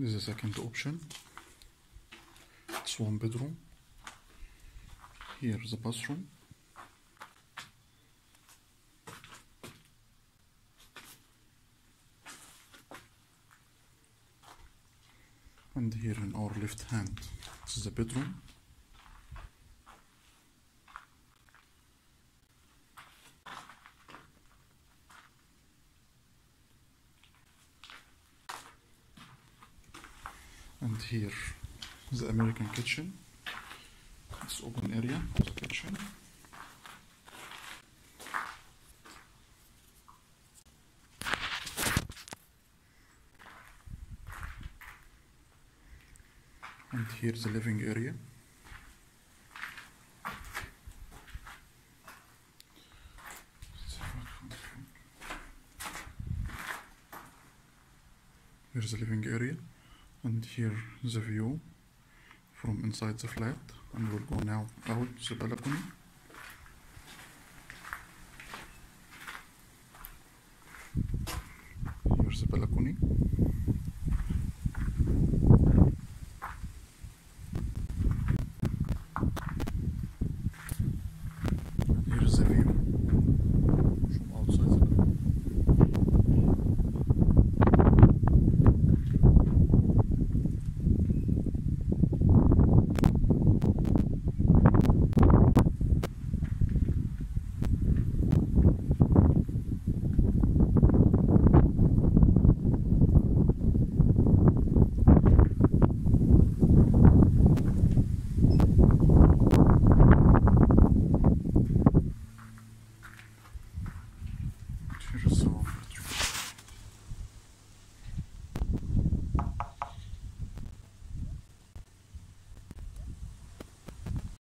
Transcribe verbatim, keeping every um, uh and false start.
This is the second option. It's one bedroom. Here is the bathroom. And here in our left hand, this is the bedroom. And here is the American kitchen. It's open area of the kitchen. And here's the living area. Here's the living area, and here is the view from inside the flat. And we'll go now out to the balcony. Here's the balcony. Here's the view from outside the balcony. Here's some